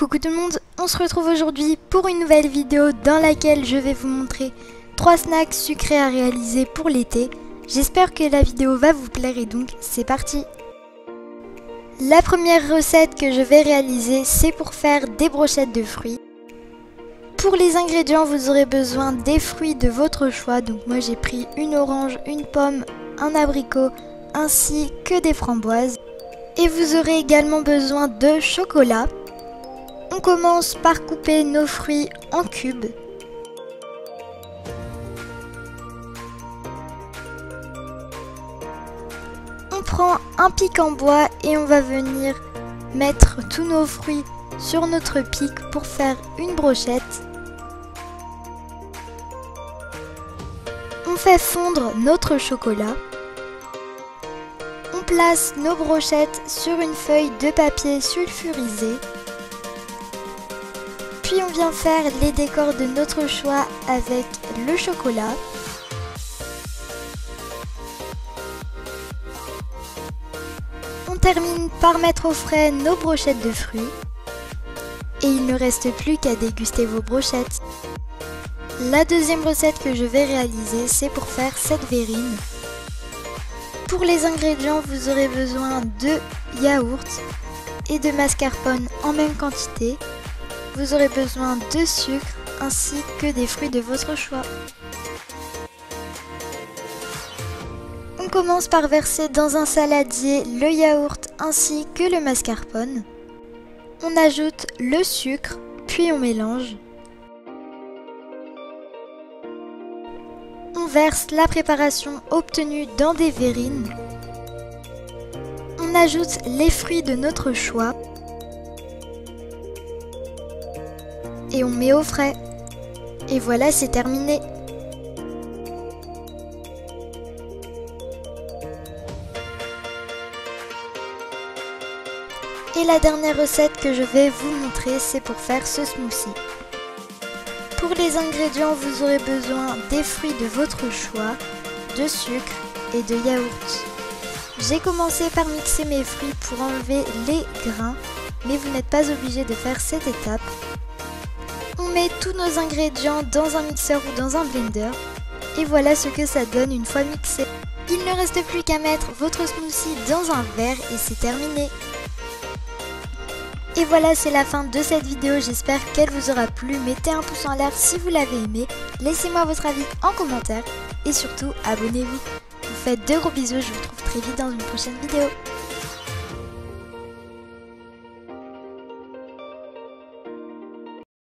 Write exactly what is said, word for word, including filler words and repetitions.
Coucou tout le monde, on se retrouve aujourd'hui pour une nouvelle vidéo dans laquelle je vais vous montrer trois snacks sucrés à réaliser pour l'été. J'espère que la vidéo va vous plaire et donc c'est parti. La première recette que je vais réaliser, c'est pour faire des brochettes de fruits. Pour les ingrédients, vous aurez besoin des fruits de votre choix. Donc moi j'ai pris une orange, une pomme, un abricot ainsi que des framboises. Et vous aurez également besoin de chocolat. On commence par couper nos fruits en cubes. On prend un pic en bois et on va venir mettre tous nos fruits sur notre pic pour faire une brochette. On fait fondre notre chocolat. On place nos brochettes sur une feuille de papier sulfurisé. Puis on vient faire les décors de notre choix avec le chocolat. On termine par mettre au frais nos brochettes de fruits. Et il ne reste plus qu'à déguster vos brochettes. La deuxième recette que je vais réaliser, c'est pour faire cette verrine. Pour les ingrédients, vous aurez besoin de yaourt et de mascarpone en même quantité. Vous aurez besoin de sucre ainsi que des fruits de votre choix. On commence par verser dans un saladier le yaourt ainsi que le mascarpone. On ajoute le sucre, puis on mélange. On verse la préparation obtenue dans des verrines. On ajoute les fruits de notre choix. Et on met au frais. Et voilà, c'est terminé. Et la dernière recette que je vais vous montrer, c'est pour faire ce smoothie. Pour les ingrédients, vous aurez besoin des fruits de votre choix, de sucre et de yaourt. J'ai commencé par mixer mes fruits pour enlever les grains, mais vous n'êtes pas obligé de faire cette étape. On met tous nos ingrédients dans un mixeur ou dans un blender et voilà ce que ça donne une fois mixé. Il ne reste plus qu'à mettre votre smoothie dans un verre et c'est terminé. Et voilà, c'est la fin de cette vidéo, j'espère qu'elle vous aura plu. Mettez un pouce en l'air si vous l'avez aimé, laissez-moi votre avis en commentaire et surtout abonnez-vous. Je vous fais de gros bisous, je vous retrouve très vite dans une prochaine vidéo.